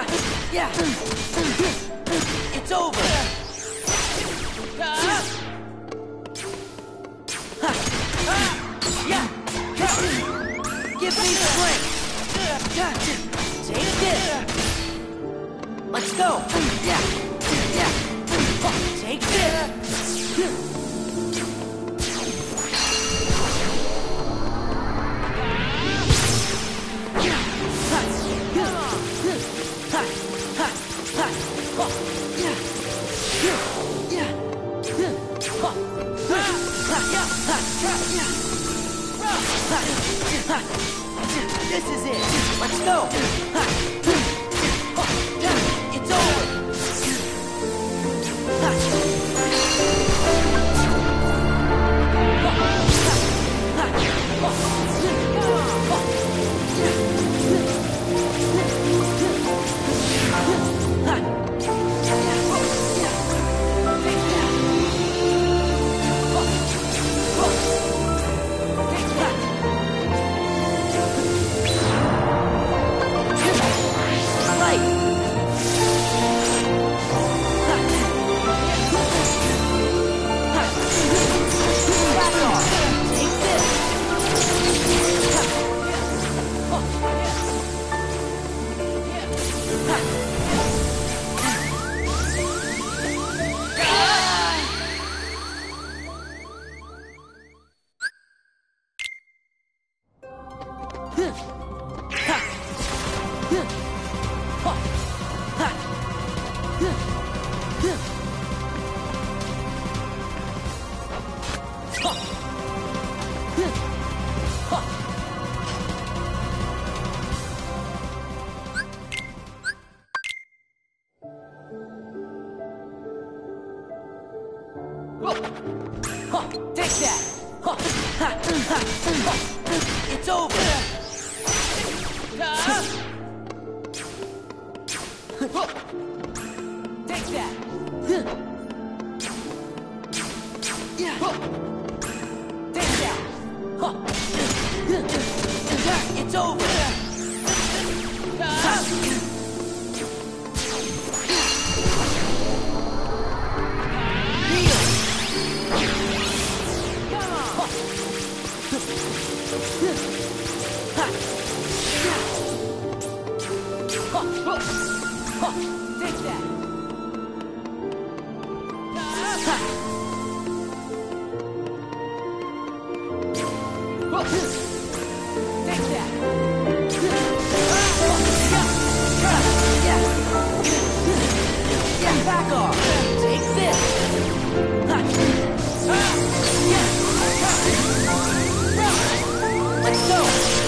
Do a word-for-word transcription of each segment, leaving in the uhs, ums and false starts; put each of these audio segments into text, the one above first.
Yeah. It's over. Yeah. Give me strength. Take this. Let's go. Yeah. Yeah. Take this. This is it. Let's go. It's over. Take that! It's over! Take that! Take that! It's over! Take that! Take that! Yeah, back off! Take this! Let's go!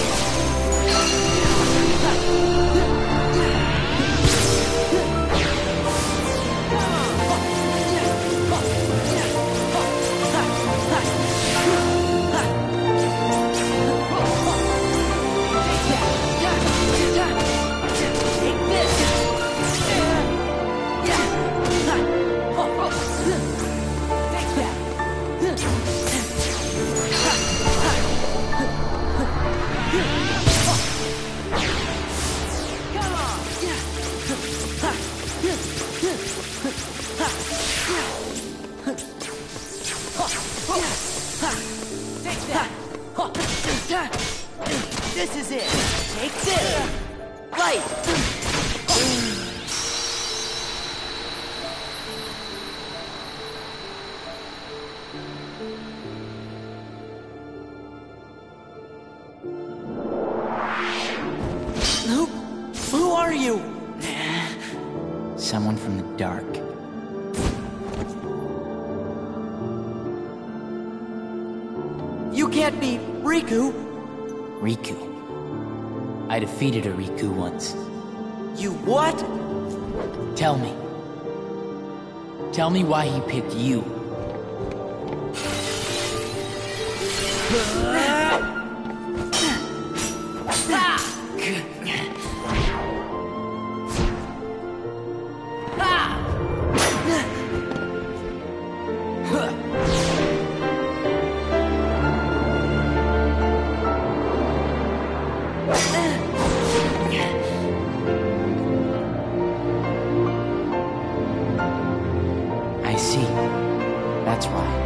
This is it. Take this. Right. Who? Who are you? Someone from the dark. You can't be Riku. Riku. I defeated a Riku once. You what? Tell me. Tell me why he picked you. I see. That's why.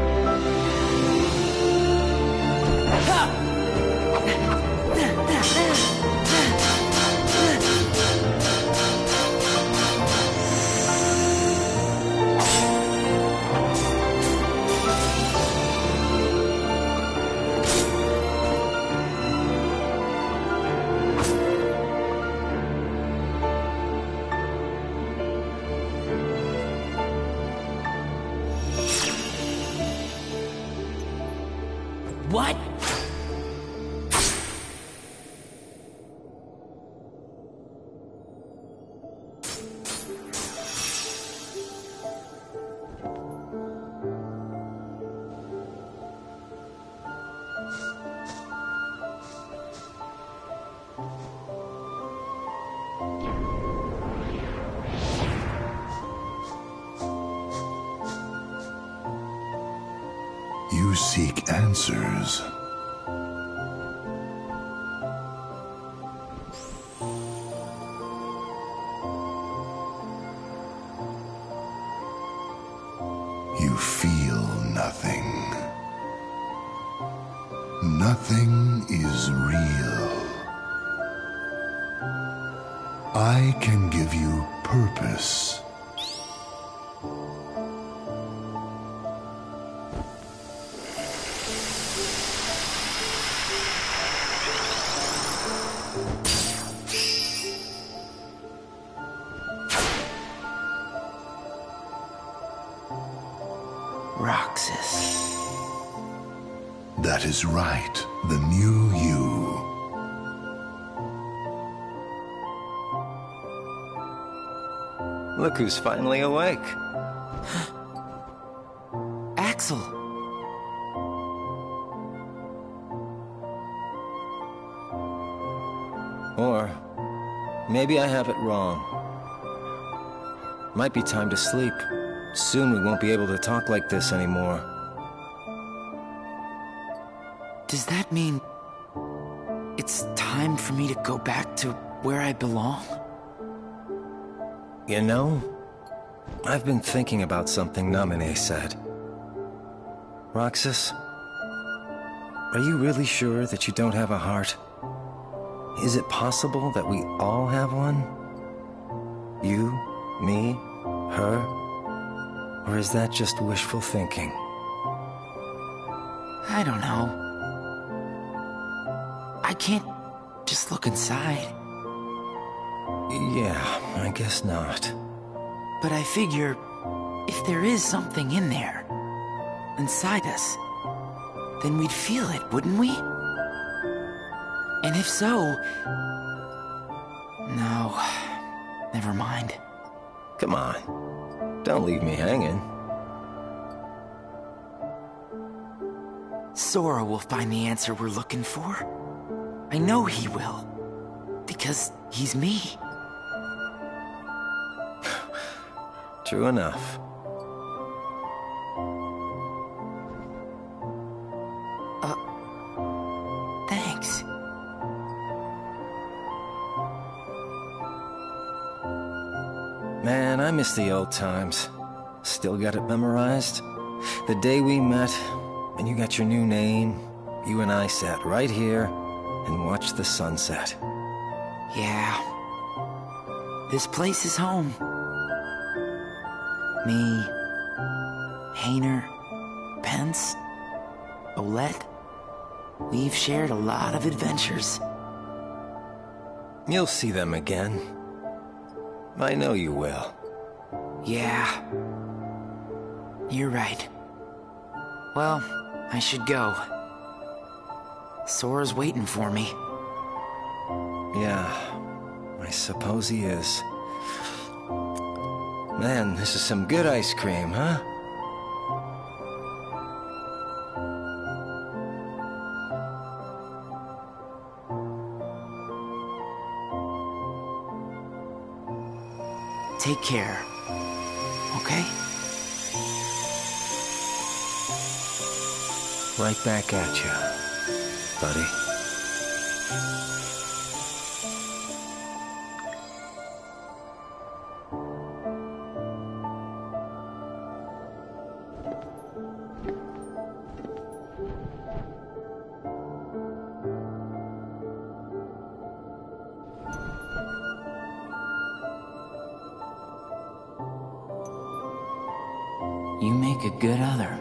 What? You seek answers. You feel nothing. Nothing is real. I can give you purpose. Roxas. That is right, the new you. Look who's finally awake. Axel. Or maybe I have it wrong. Might be time to sleep. Soon we won't be able to talk like this anymore. Does that mean it's time for me to go back to where I belong? You know, I've been thinking about something Naminé said. Roxas, are you really sure that you don't have a heart? Is it possible that we all have one? You, me, her? Or is that just wishful thinking? I don't know. I can't just look inside. Yeah, I guess not. But I figure, if there is something in there, inside us, then we'd feel it, wouldn't we? And if so... No, never mind. Come on, don't leave me hanging. Sora will find the answer we're looking for. I know he will. Because he's me. True enough. Uh, thanks. Man, I miss the old times. Still got it memorized? The day we met, and you got your new name, you and I sat right here and watched the sunset. Yeah. This place is home. Me, Hayner, Pence, Olette. We've shared a lot of adventures. You'll see them again. I know you will. Yeah. You're right. Well, I should go. Sora's waiting for me. Yeah, I suppose he is. Man, this is some good ice cream, huh? Take care. Okay? Right back at you, buddy. You make a good other.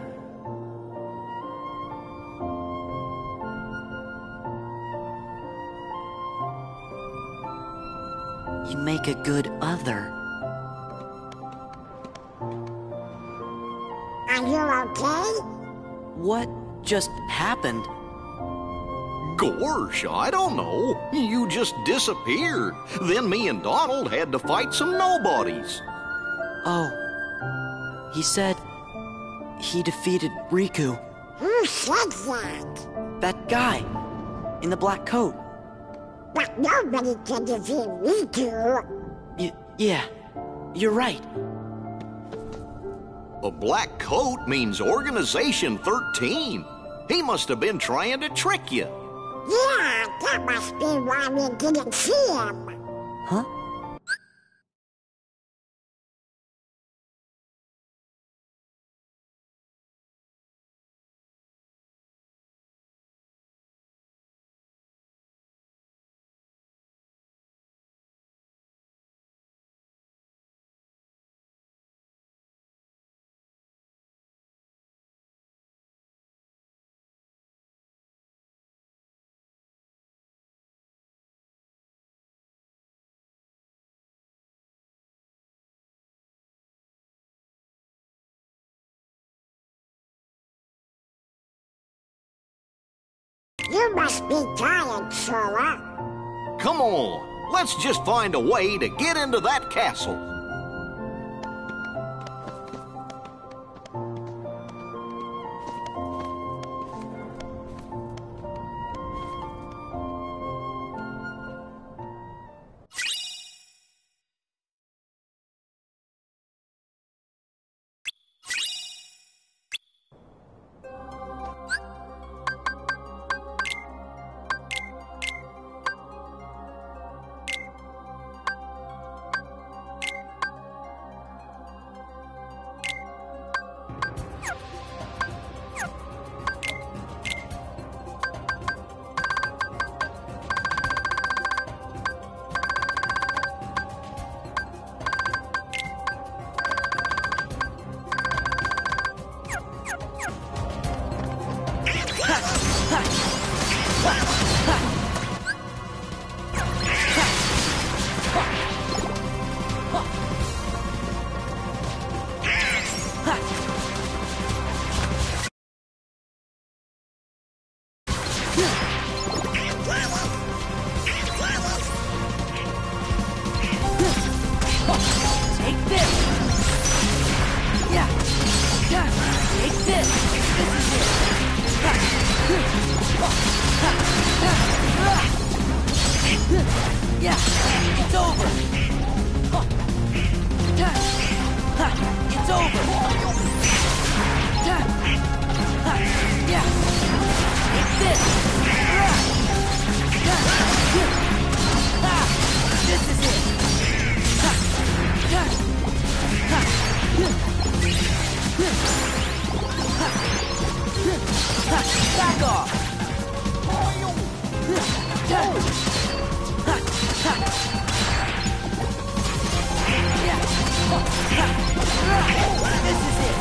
You make a good other. Are you okay? What just happened? Gosh, I don't know. You just disappeared. Then me and Donald had to fight some nobodies. Oh. He said he defeated Riku. Who said that? That guy in the black coat. But nobody can defeat Riku. Y yeah, you're right. A black coat means Organization thirteen. He must have been trying to trick you. Yeah, that must be why we didn't see him. Huh? You must be tired, Sora. Come on, let's just find a way to get into that castle. Take this! Yeah! Yeah! Take this! This is it! Yeah! It's over! It's over! Yeah! Take this! This is it! Back off! This is it!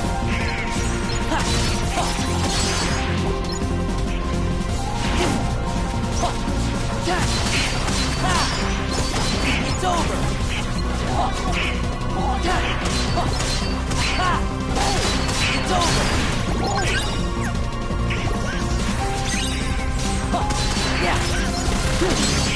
It's over! It's over! Yeah!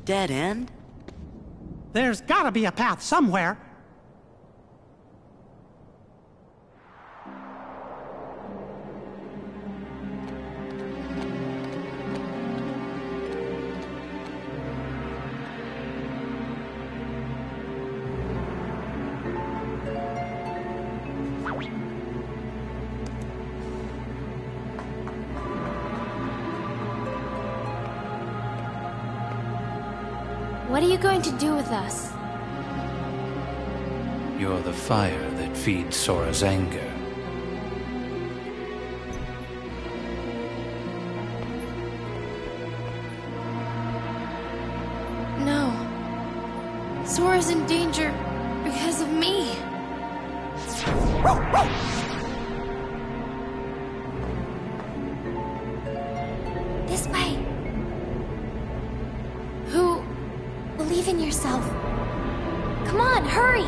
dead end? There's gotta be a path somewhere. What are you going to do with us? You're the fire that feeds Sora's anger. No. Sora's in danger because of me. This way. Who? Believe in yourself. Come on, hurry!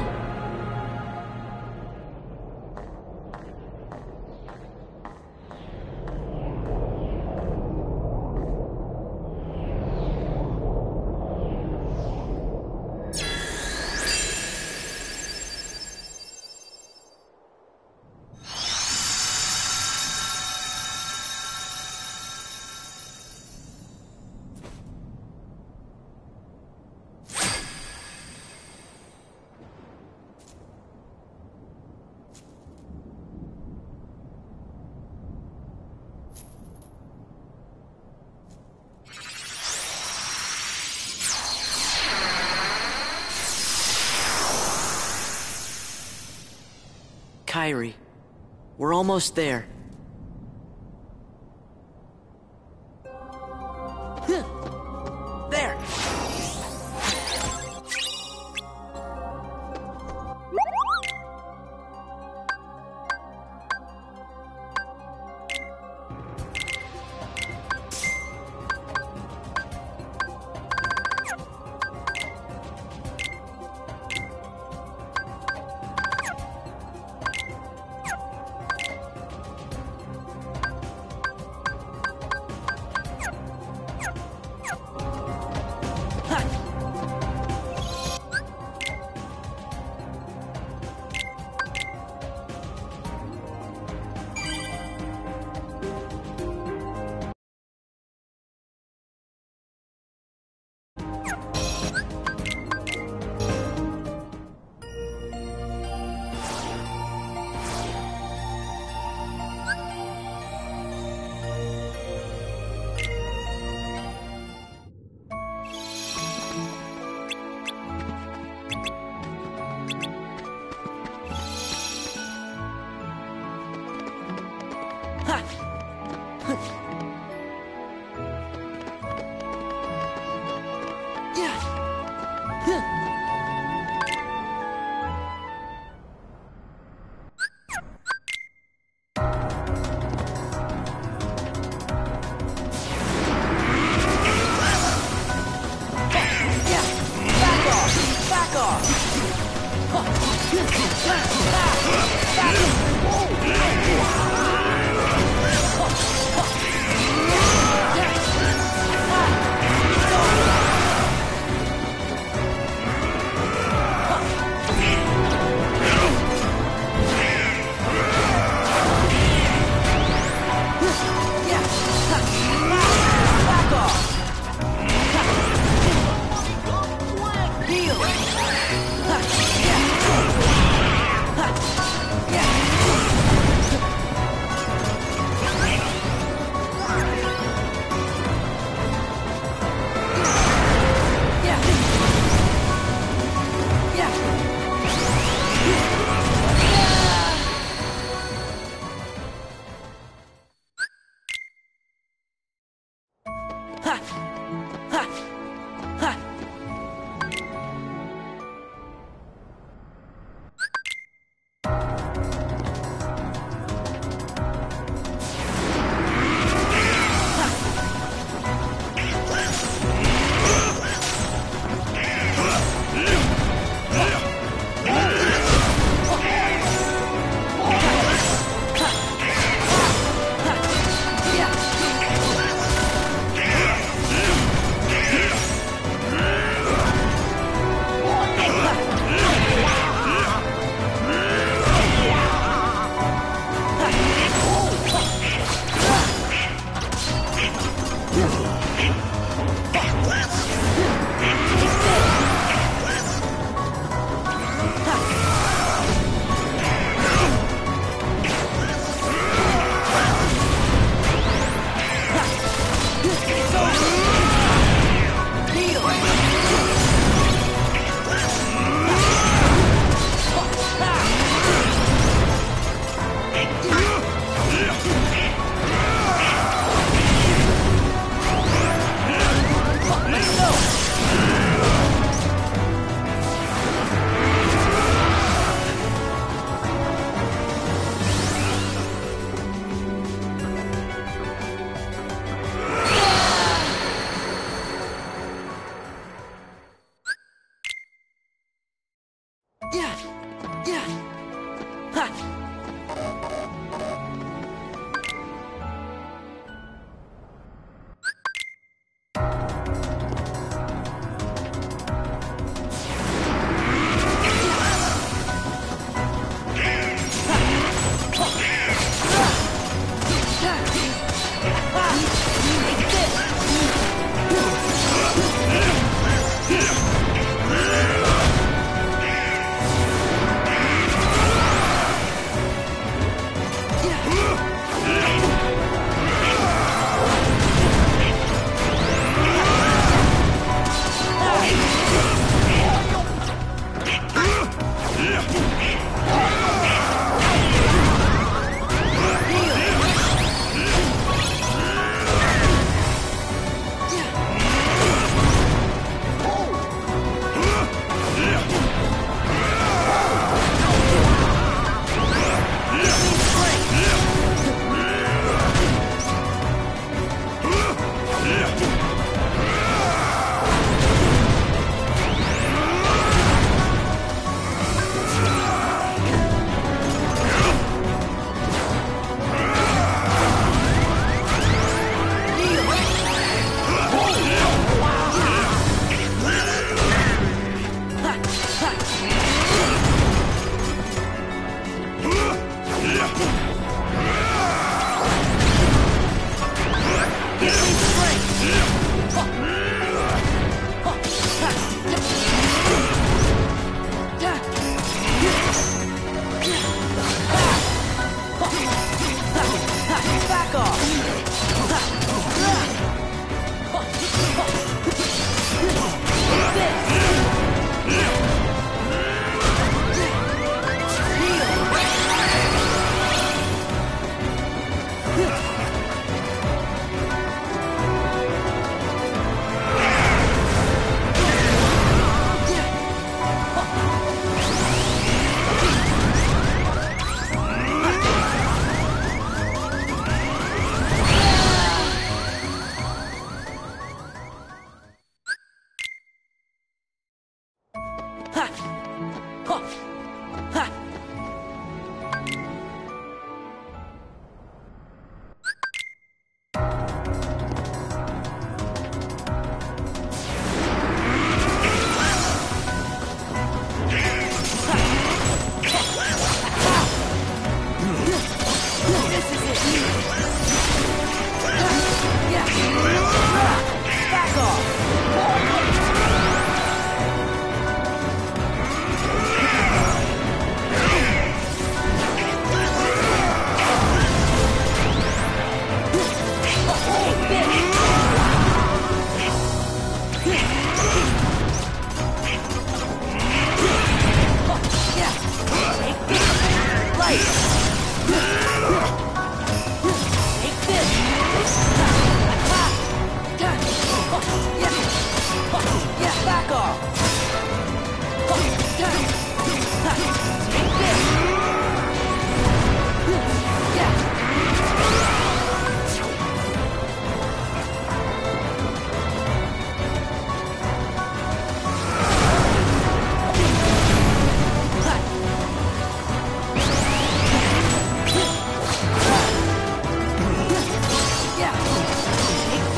Kairi, we're almost there. There!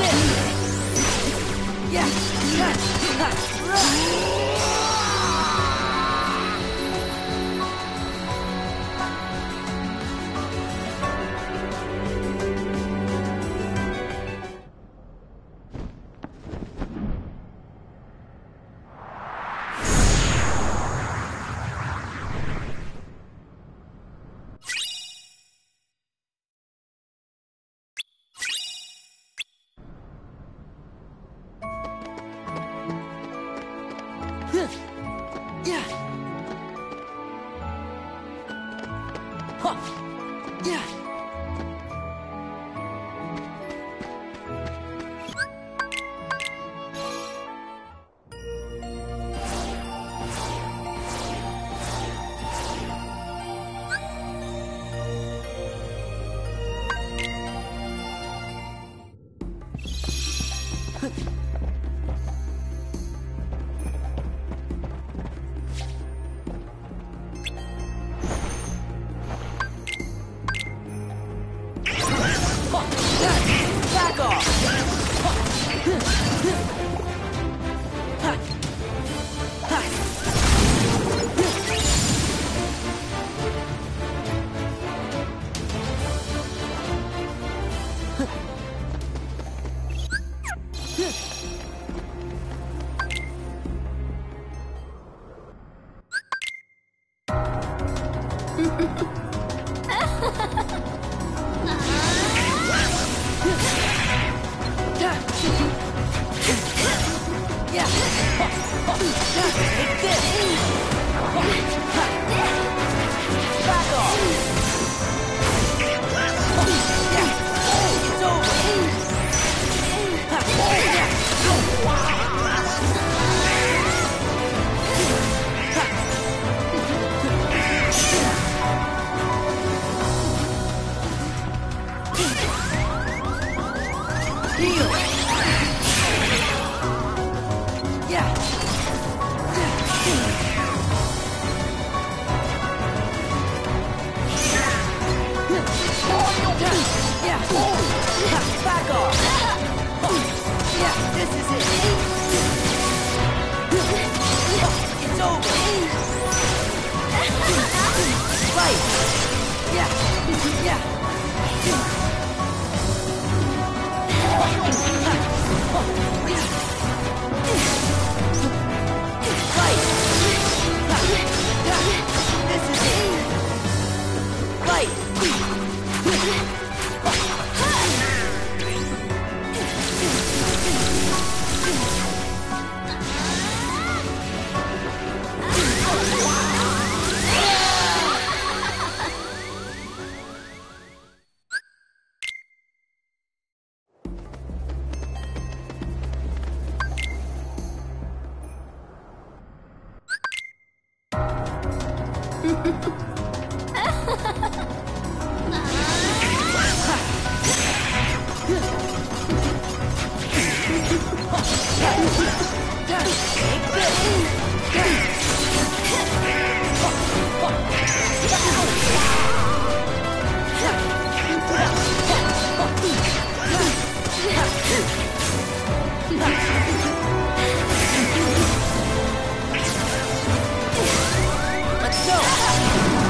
Let's go!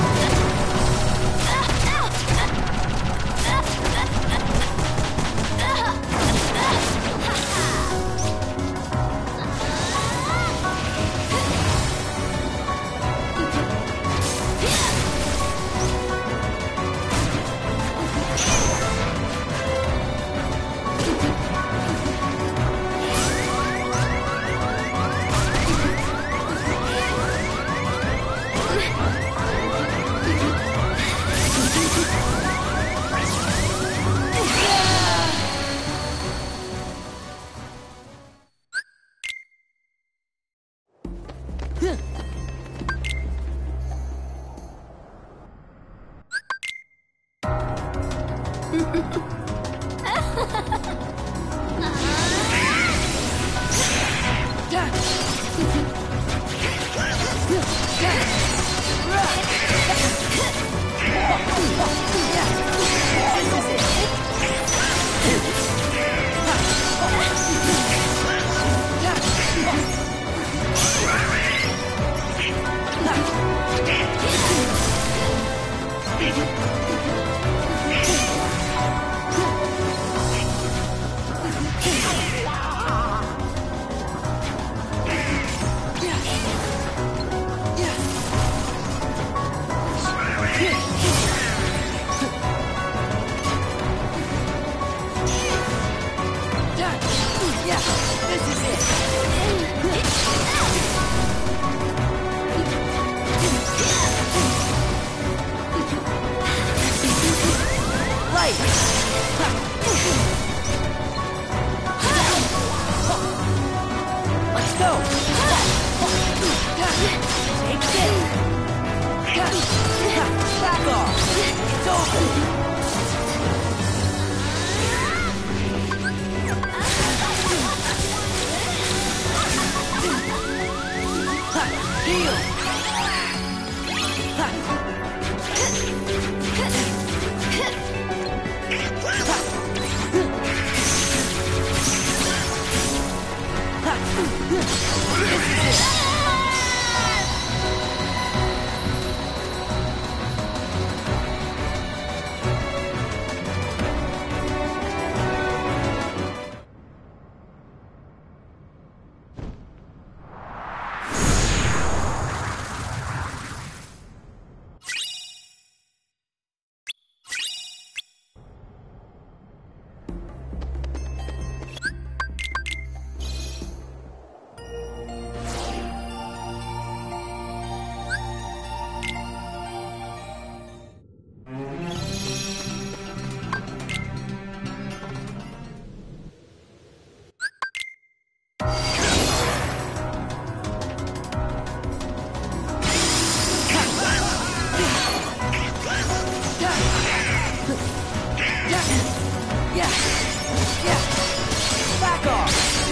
Yeah! Yeah! Back off!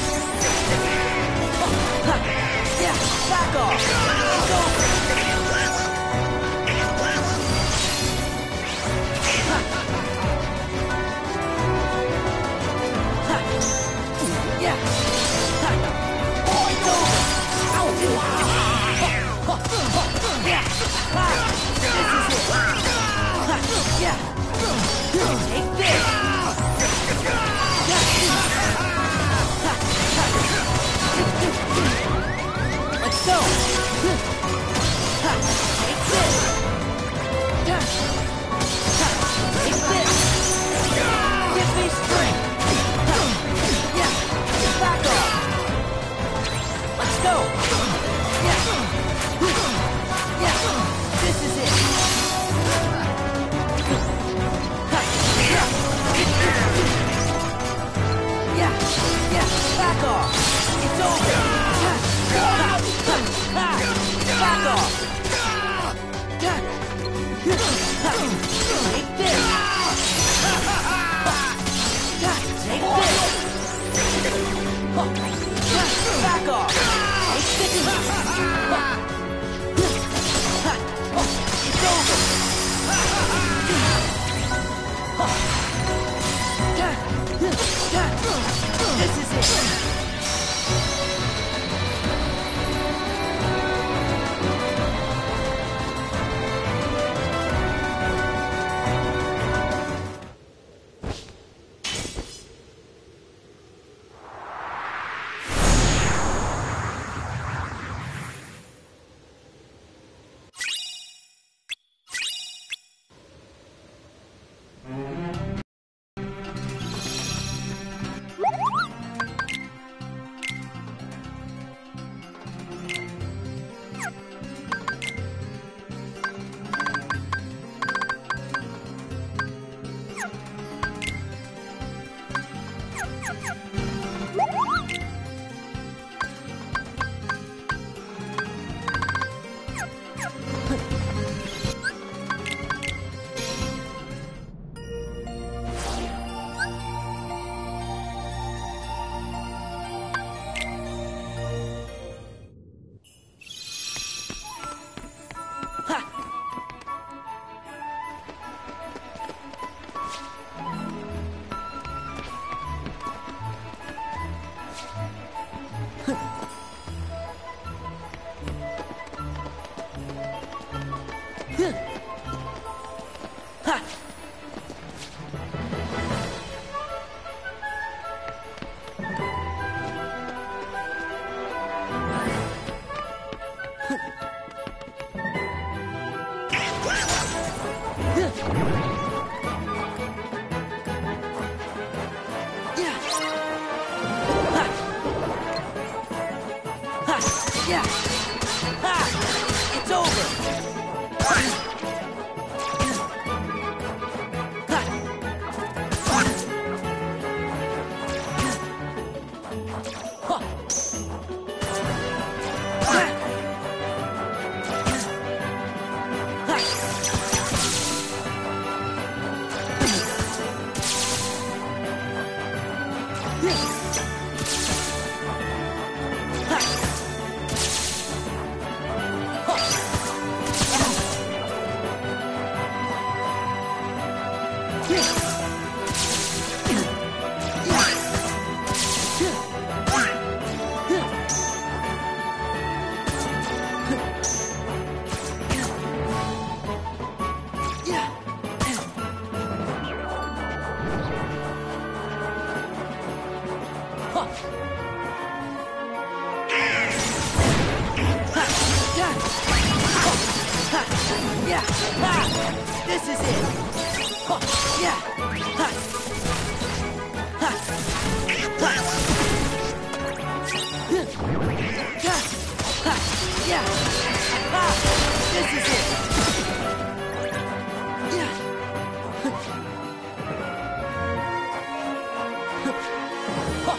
Yeah! Back off! It's over! Yeah! It's over! Yeah! This is it! Yeah! Take this! Let's go! Take this! Take this! Give me strength! Yeah! Back off! Let's go! Yeah! Yeah! This is it! Yeah! Yeah! Back off! It's over! Back off! Take this! Take this! Back off! Take this! It's over! This is it! Yeah! Ha! It's over! Yeah! Ha! This is it! Huh. Yeah! Ha! Ha! Ha! Ha! Ha! Yeah! Ha! This is it! Yeah! Huh.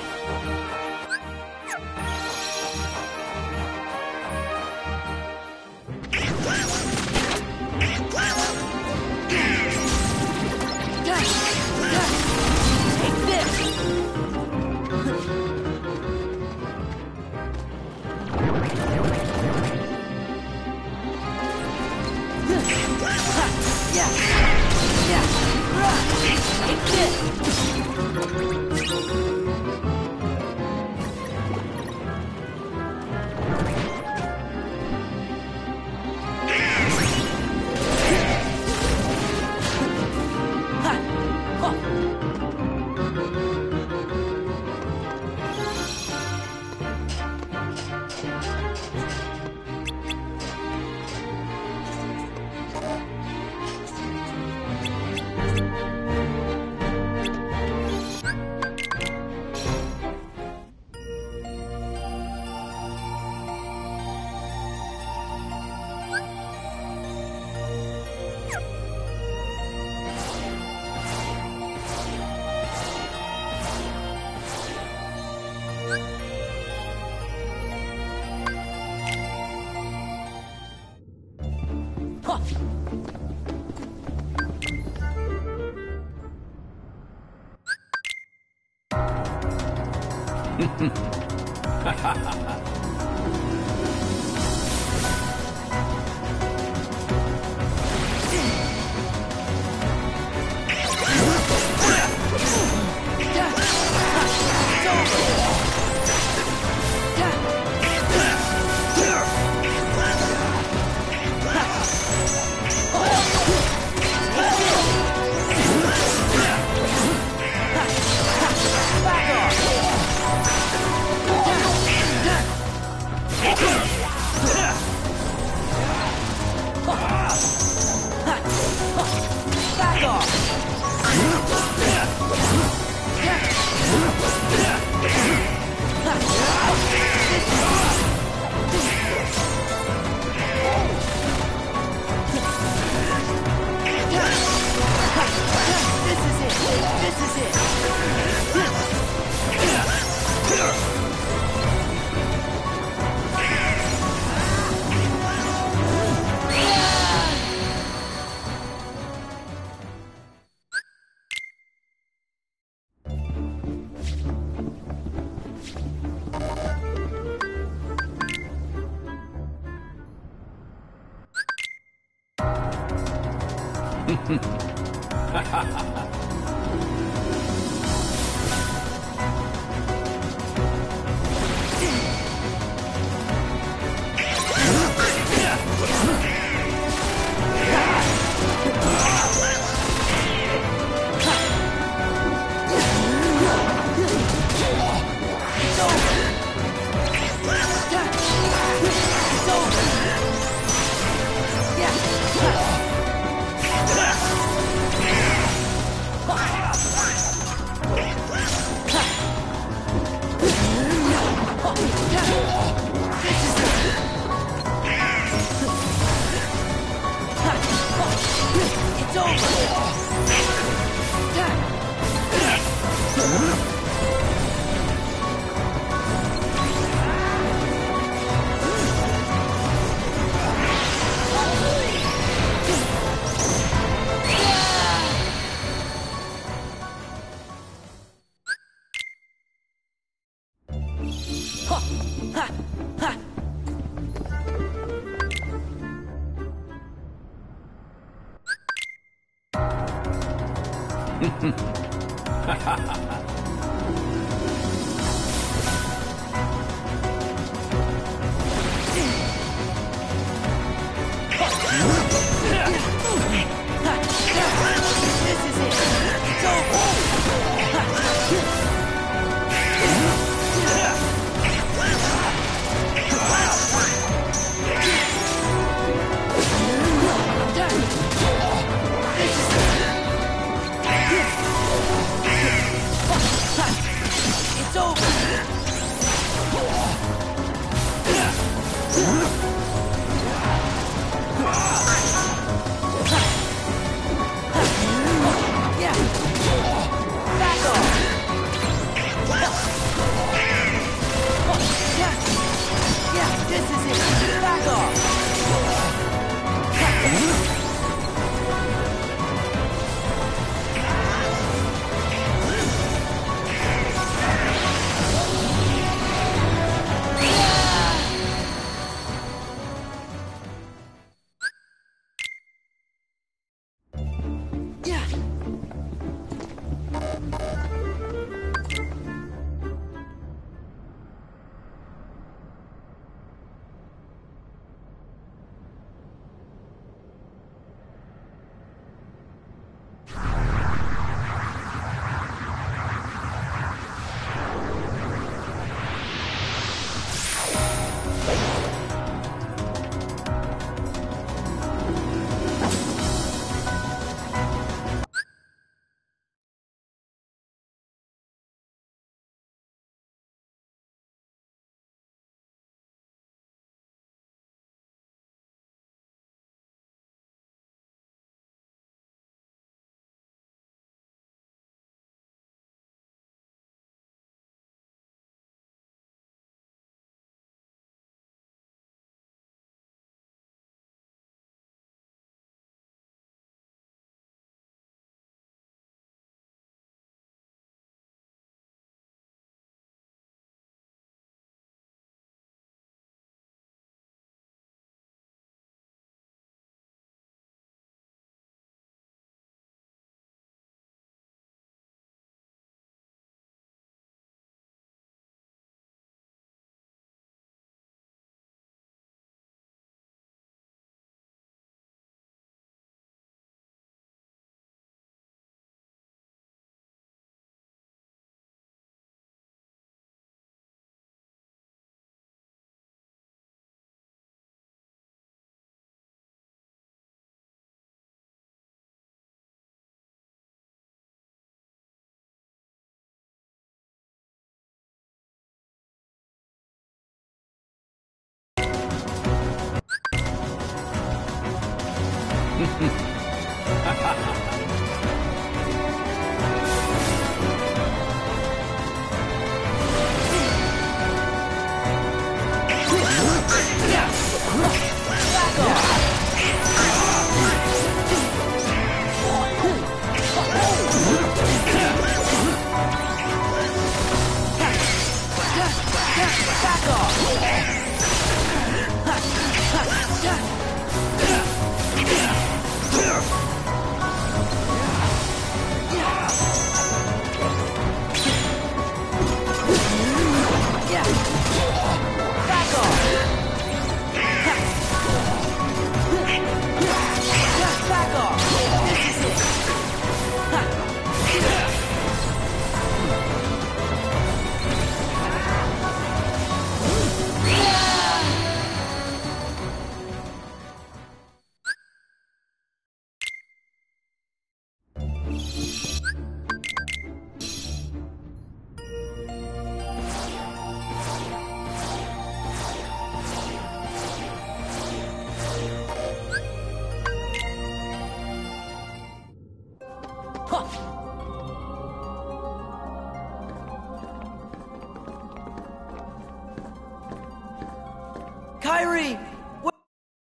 Kairi! What?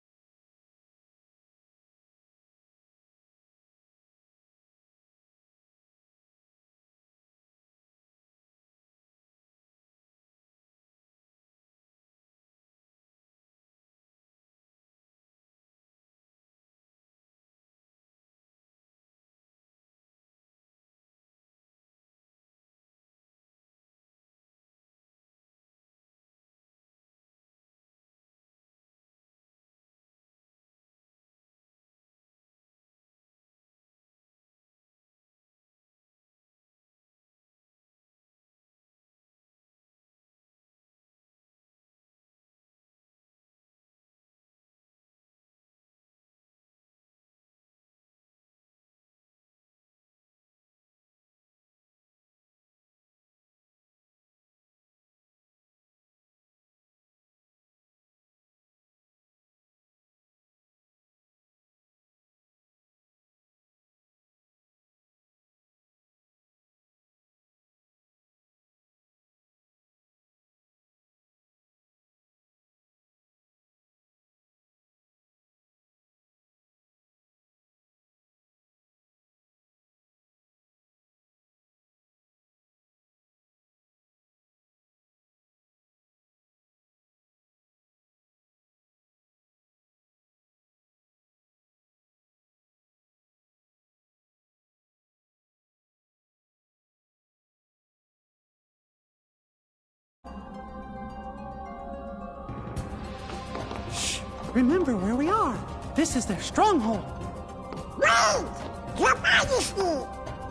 Remember where we are. This is their stronghold. Wait! Your Majesty!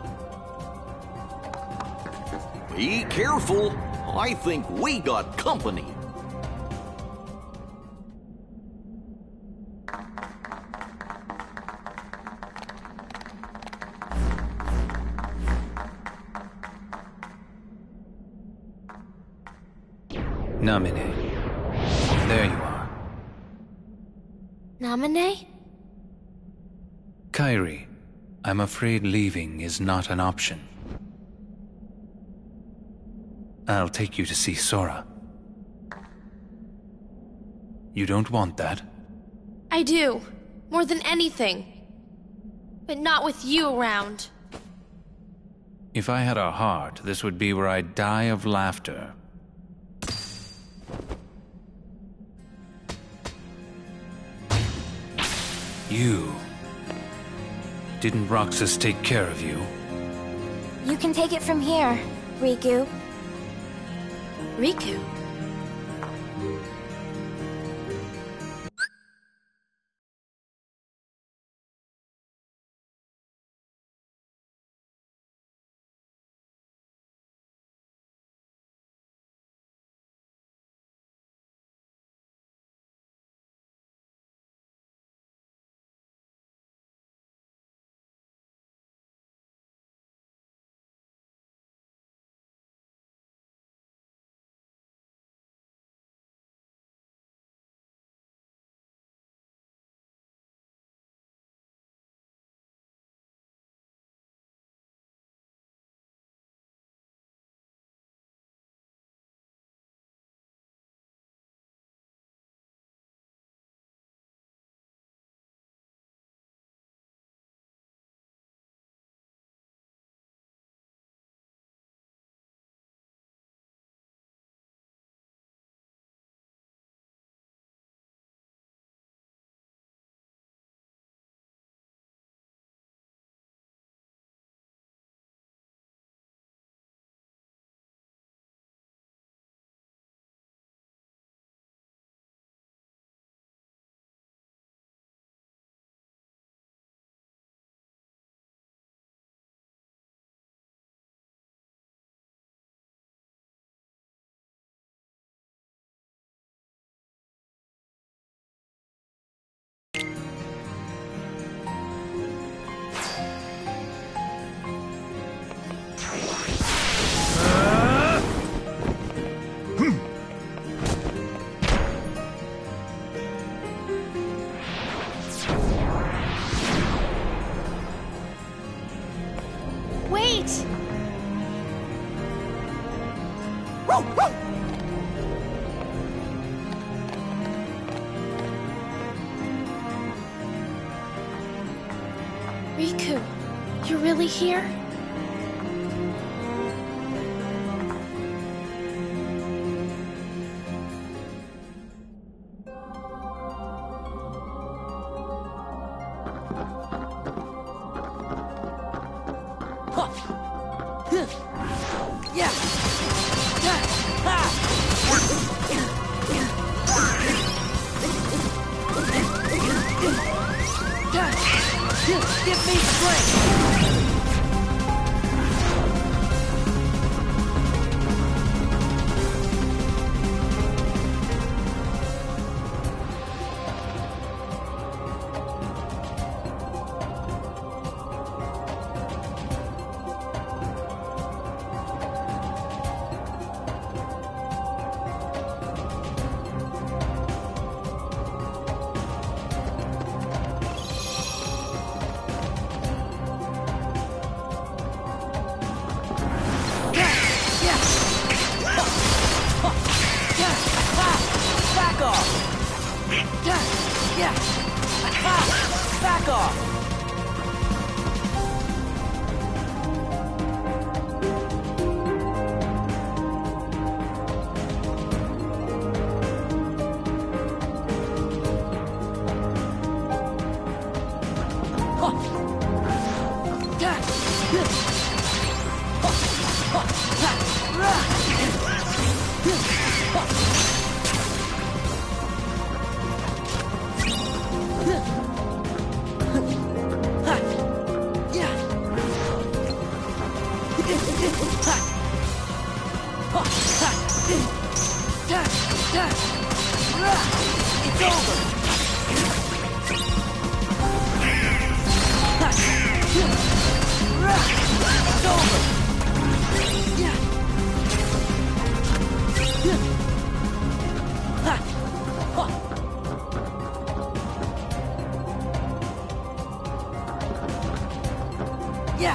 Be careful. I think we got company. Namine. There you are. Namine? Kairi, I'm afraid leaving is not an option. I'll take you to see Sora. You don't want that? I do. More than anything. But not with you around. If I had a heart, this would be where I'd die of laughter. You. Didn't Roxas take care of you? You can take it from here, Riku. Riku? Wait! here? Give me strength! Back off! Yeah! Back off! It's over! It's over! Yeah!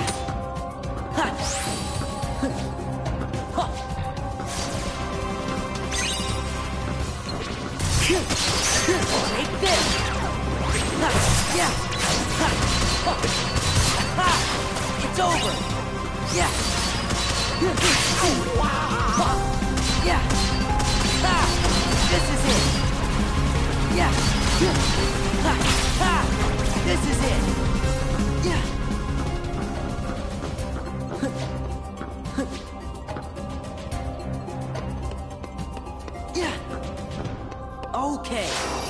Take this! Yeah! It's over! Yeah! Yeah! This is it! Yeah! This is it! Yeah! Yeah! Okay!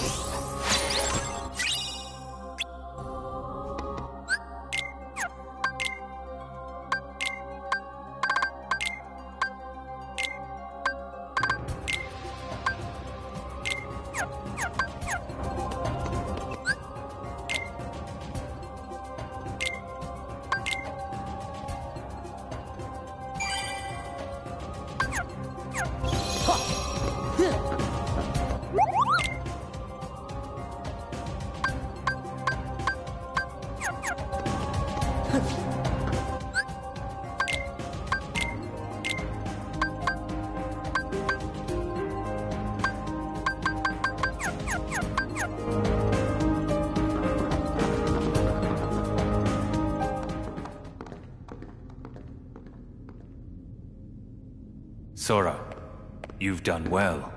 Sora, you've done well.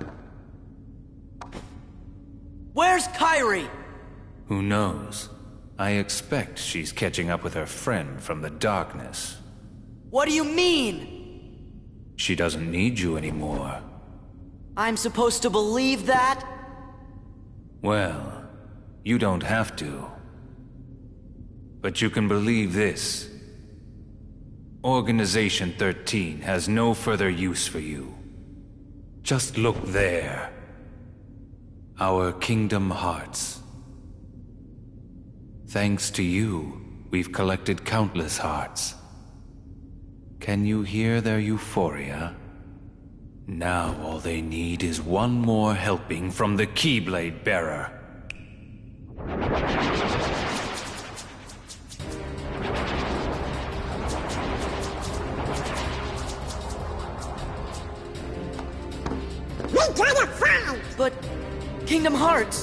Where's Kairi? Who knows? I expect she's catching up with her friend from the darkness. What do you mean? She doesn't need you anymore. I'm supposed to believe that? Well, you don't have to. But you can believe this. Organization thirteen has no further use for you. Just look there. Our Kingdom Hearts. Thanks to you, we've collected countless hearts. Can you hear their euphoria? Now all they need is one more helping from the Keyblade Bearer. We gotta fight! But Kingdom Hearts!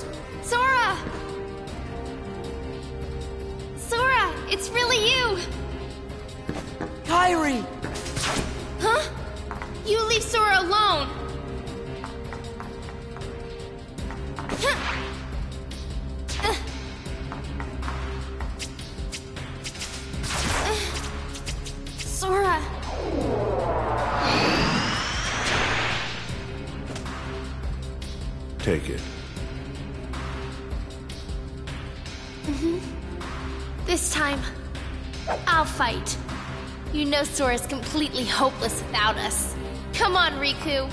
Sora! Sora, it's really you! Kairi! Huh? You leave Sora alone! Sora! Take it. Mm-hmm. This time, I'll fight. You know Sora's completely hopeless without us. Come on, Riku!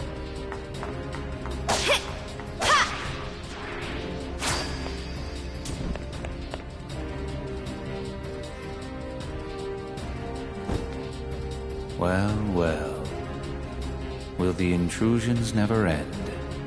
Well, well. Will the intrusions never end?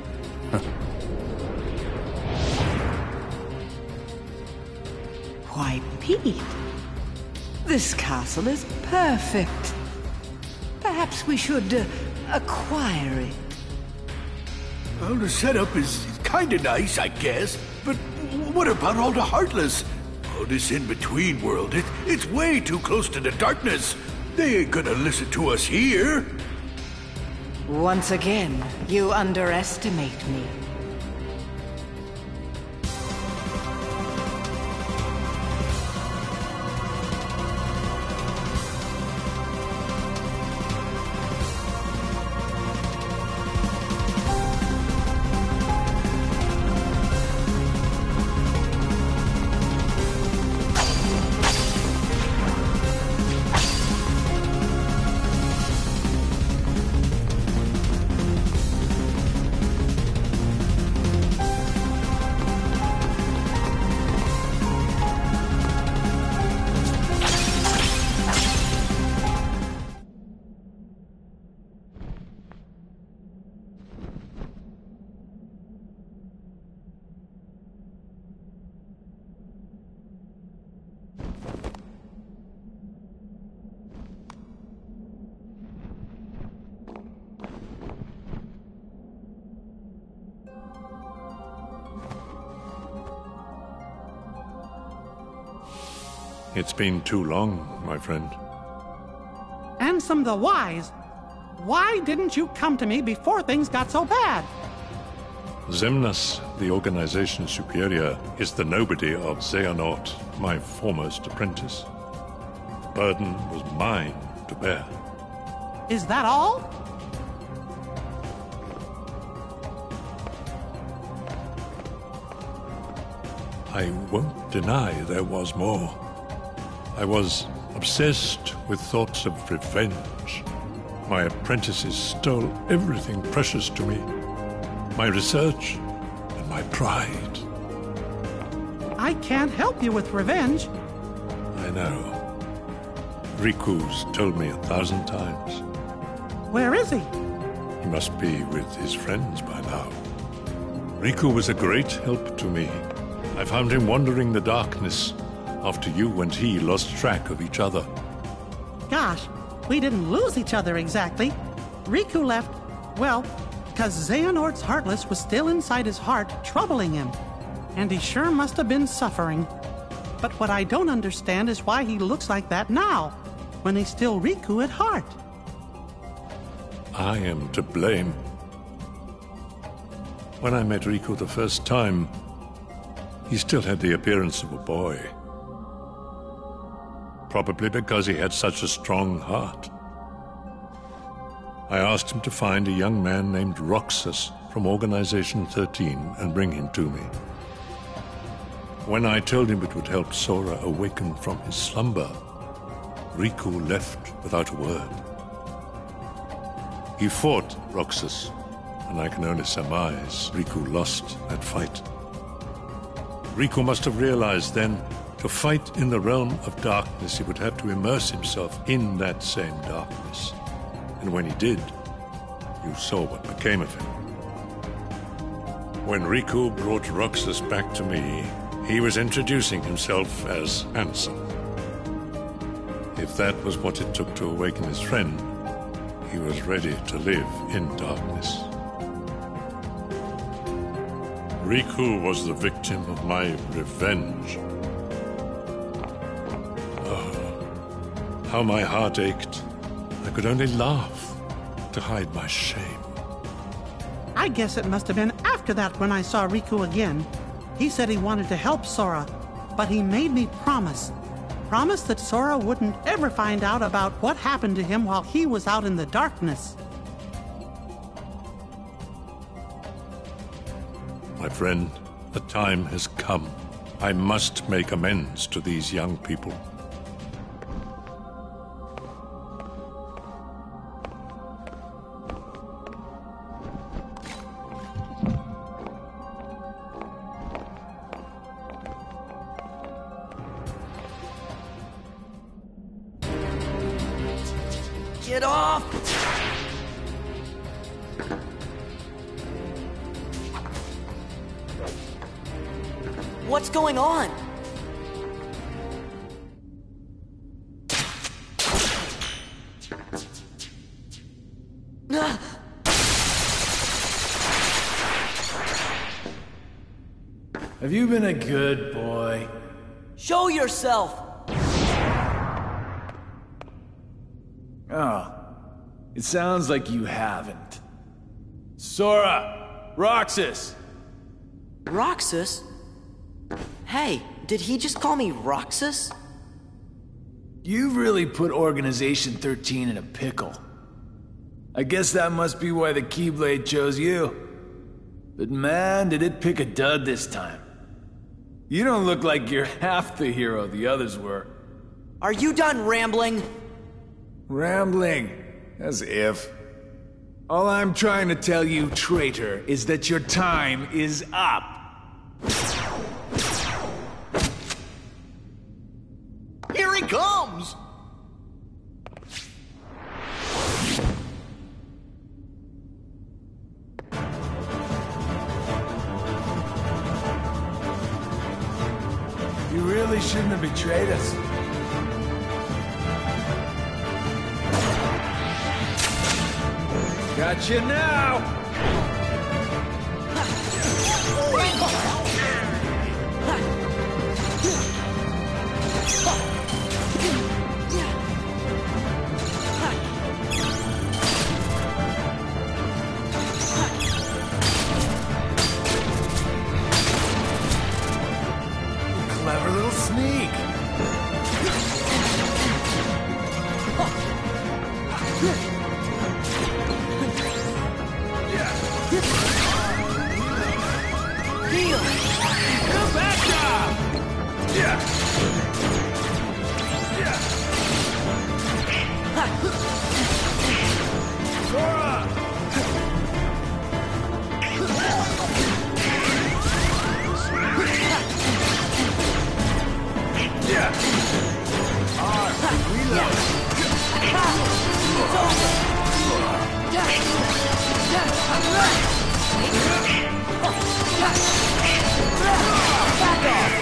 Why, Pete, this castle is perfect. Perhaps we should uh, acquire it. Well, the setup is kinda nice, I guess, but what about all the Heartless? Oh, this in-between world, it, it's way too close to the darkness. They ain't gonna listen to us here. Once again, you underestimate me. It's been too long, my friend. Ansem the Wise, why didn't you come to me before things got so bad? Xemnas, the organization superior, is the nobody of Xehanort, my foremost apprentice. The burden was mine to bear. Is that all? I won't deny there was more. I was obsessed with thoughts of revenge. My apprentices stole everything precious to me. My research and my pride. I can't help you with revenge. I know. Riku's told me a thousand times. Where is he? He must be with his friends by now. Riku was a great help to me. I found him wandering the darkness after you and he lost track of each other. Gosh, we didn't lose each other exactly. Riku left, well, because Xehanort's Heartless was still inside his heart, troubling him. And he sure must have been suffering. But what I don't understand is why he looks like that now, when he's still Riku at heart. I am to blame. When I met Riku the first time, he still had the appearance of a boy. Probably because he had such a strong heart. I asked him to find a young man named Roxas from Organization thirteen and bring him to me. When I told him it would help Sora awaken from his slumber, Riku left without a word. He fought Roxas, and I can only surmise Riku lost that fight. Riku must have realized then, to fight in the realm of darkness, he would have to immerse himself in that same darkness. And when he did, you saw what became of him. When Riku brought Roxas back to me, he was introducing himself as Ansem. If that was what it took to awaken his friend, he was ready to live in darkness. Riku was the victim of my revenge. Oh, how my heart ached I could only laugh to hide my shame. I guess it must have been after that when I saw Riku again. He said he wanted to help Sora, but he made me promise. Promise that Sora wouldn't ever find out about what happened to him while he was out in the darkness. My friend, the time has come. I must make amends to these young people. Get off! What's going on? Have you been a good boy? Show yourself! Oh, it sounds like you haven't. Sora! Roxas! Roxas? Hey, did he just call me Roxas? You've really put Organization thirteen in a pickle. I guess that must be why the Keyblade chose you. But man, did it pick a dud this time. You don't look like you're half the hero the others were. Are you done rambling? Rambling? As if. All I'm trying to tell you, traitor, is that your time is up. Here he comes! You really shouldn't have betrayed us. Got you now! Clever little sneak. Heal! Go back up! Yeah. Yeah. Sora! Yeah. Alright, reload. It's over! Back off!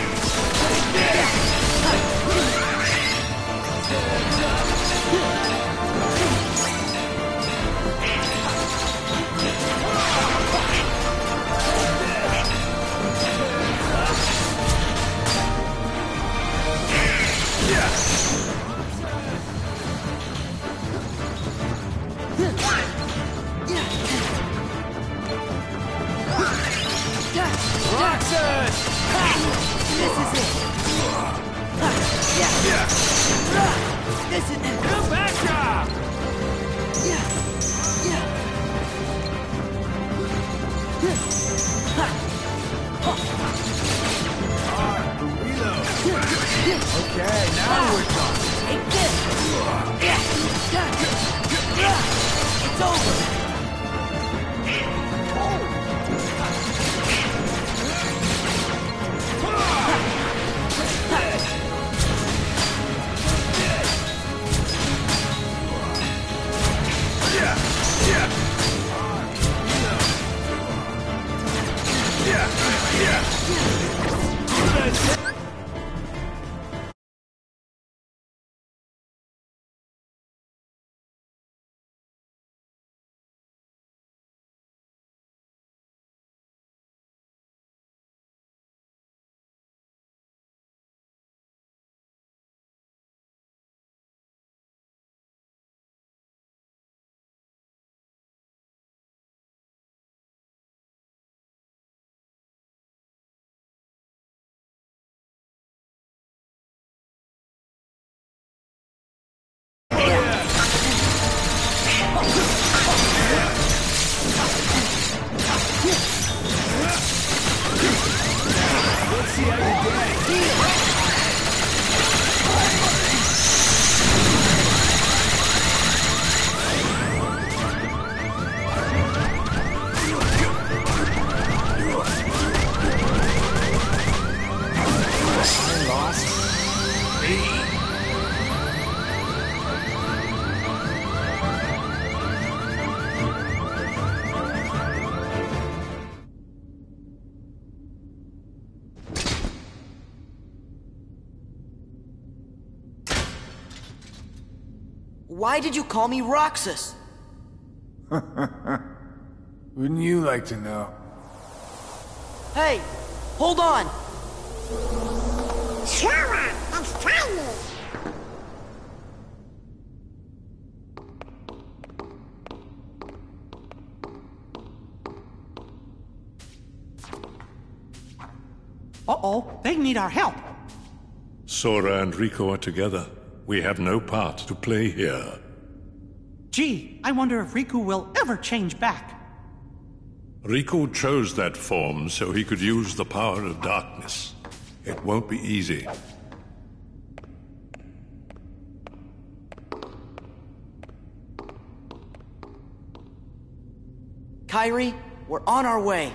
Roxas! This is it! Yeah! Yeah! This is it! Go back up! Yeah! Yeah! Alright, reload. Okay, now we're done. Take this! It's over! Yeah! Why did you call me Roxas? Wouldn't you like to know? Hey, hold on! Sora, it's tiny. Uh-oh, they need our help. Sora and Riku are together. We have no part to play here. Gee, I wonder if Riku will ever change back. Riku chose that form so he could use the power of darkness. It won't be easy. Kairi, we're on our way.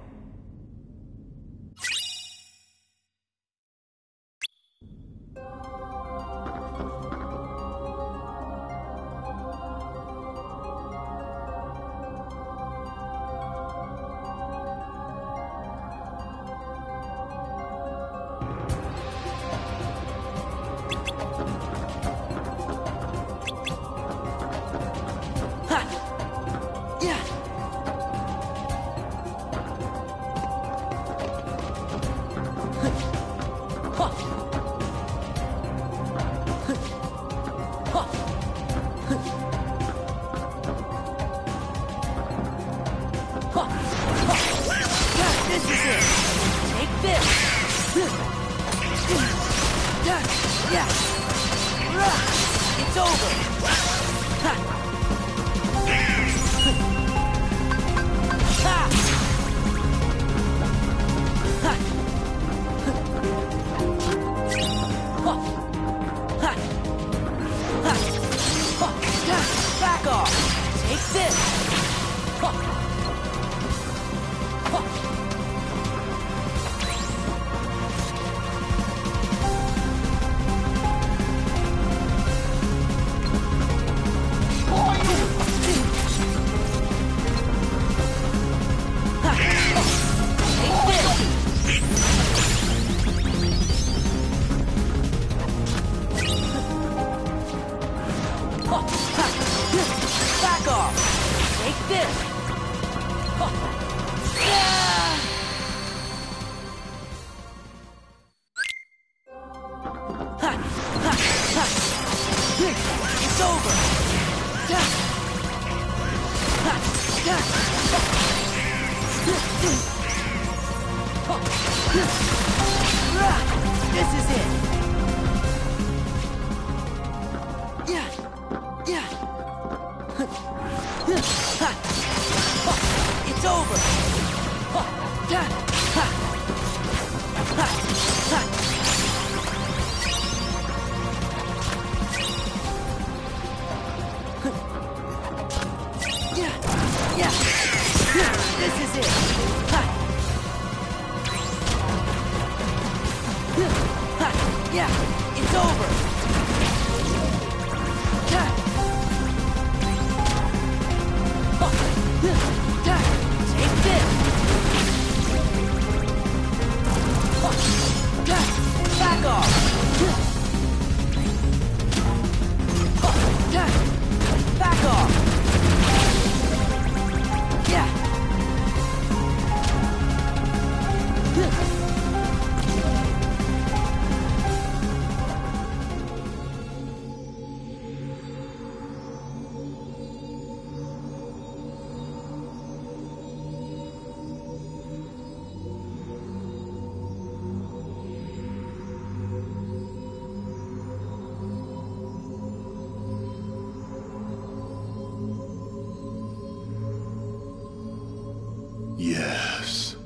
Yes.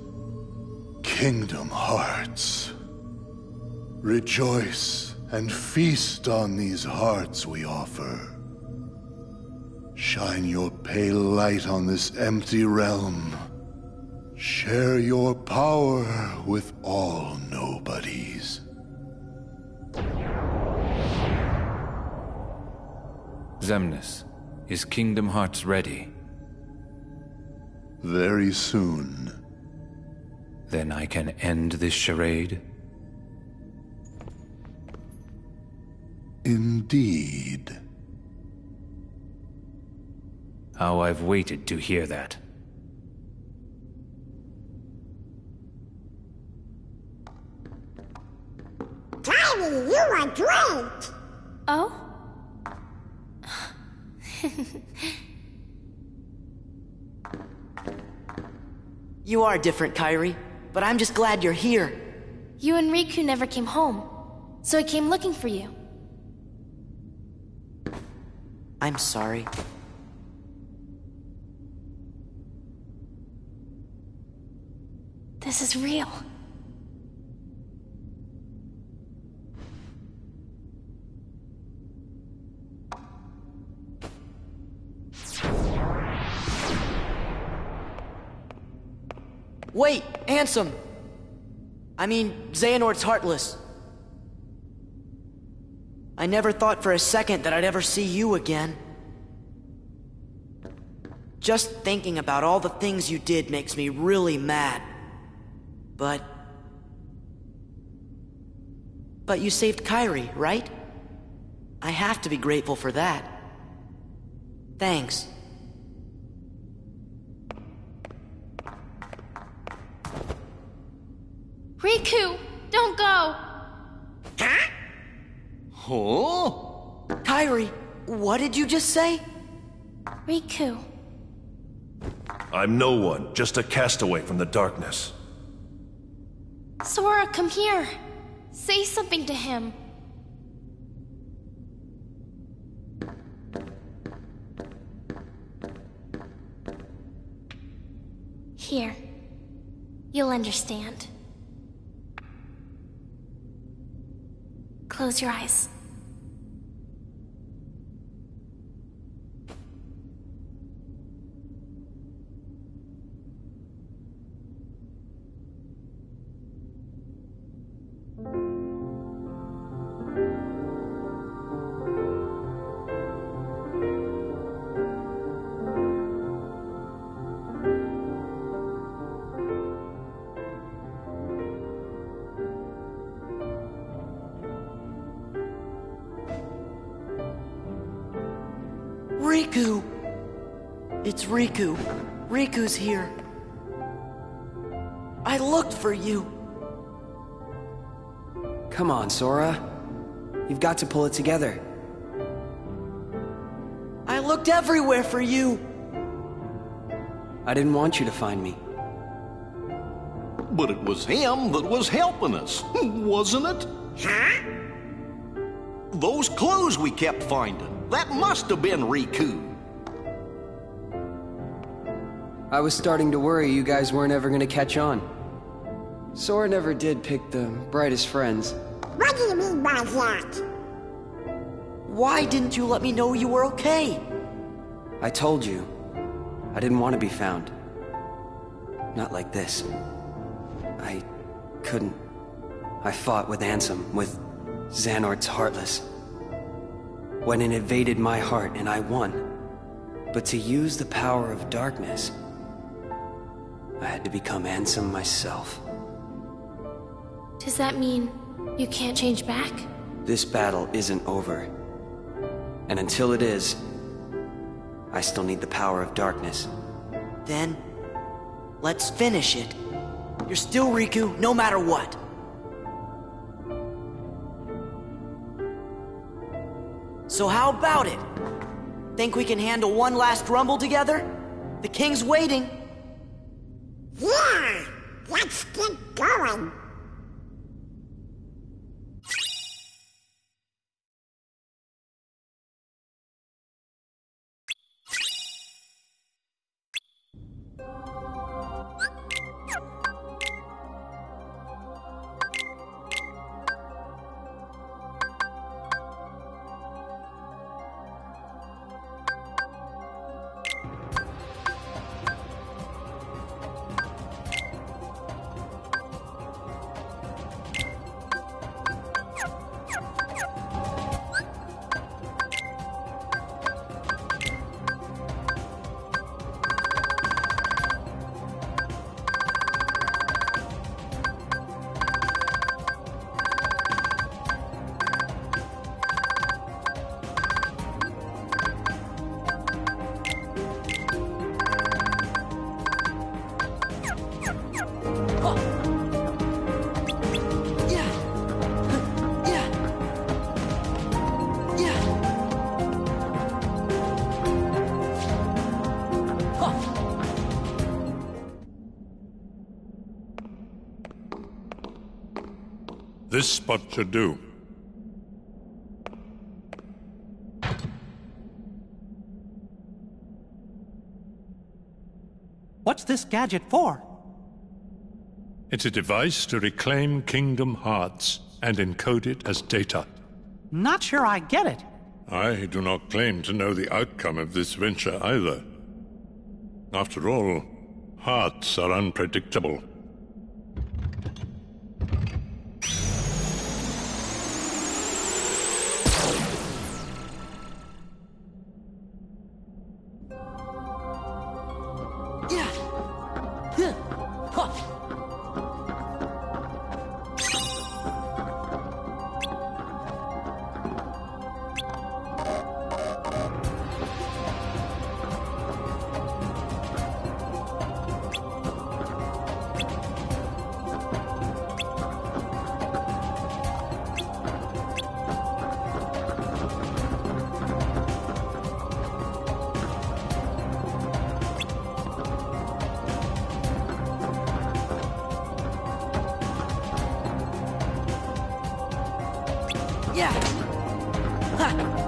Kingdom Hearts. Rejoice and feast on these hearts we offer. Shine your pale light on this empty realm. Share your power with all nobodies. Xemnas, is Kingdom Hearts ready? Very soon. Then I can end this charade? Indeed. How I've waited to hear that. Kairi, you are great! Oh? You are different, Kairi, but I'm just glad you're here. You and Riku never came home, so I came looking for you. I'm sorry. This is real. Wait, Ansem! I mean, Xehanort's Heartless. I never thought for a second that I'd ever see you again. Just thinking about all the things you did makes me really mad. But... But you saved Kairi, right? I have to be grateful for that. Thanks. Riku, don't go! Huh? Kairi, what did you just say? Riku. I'm no one, just a castaway from the darkness. Sora, come here. Say something to him. Here. You'll understand. Close your eyes. Riku! It's Riku. Riku's here. I looked for you. Come on, Sora. You've got to pull it together. I looked everywhere for you. I didn't want you to find me. But it was him that was helping us, wasn't it? Huh? Those clues we kept finding. That must have been Riku. I was starting to worry you guys weren't ever gonna catch on. Sora never did pick the brightest friends. What do you mean by that? Why didn't you let me know you were okay? I told you. I didn't want to be found. Not like this. I couldn't. I fought with Ansem, with Xehanort's Heartless. When it invaded my heart and I won. But to use the power of darkness, I had to become Ansem myself. Does that mean you can't change back? This battle isn't over. And until it is, I still need the power of darkness. Then, let's finish it. You're still Riku, no matter what. So how about it? Think we can handle one last rumble together? The king's waiting. Yeah! Let's get going! This spot should do. What's this gadget for? It's a device to reclaim Kingdom Hearts and encode it as data. Not sure I get it. I do not claim to know the outcome of this venture either. After all, hearts are unpredictable. Yeah. Ha.